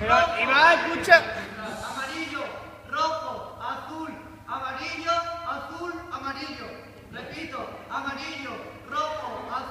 Pero, Iván, escucha. Amarillo, rojo, azul, amarillo, azul, amarillo. Repito, amarillo, rojo, azul.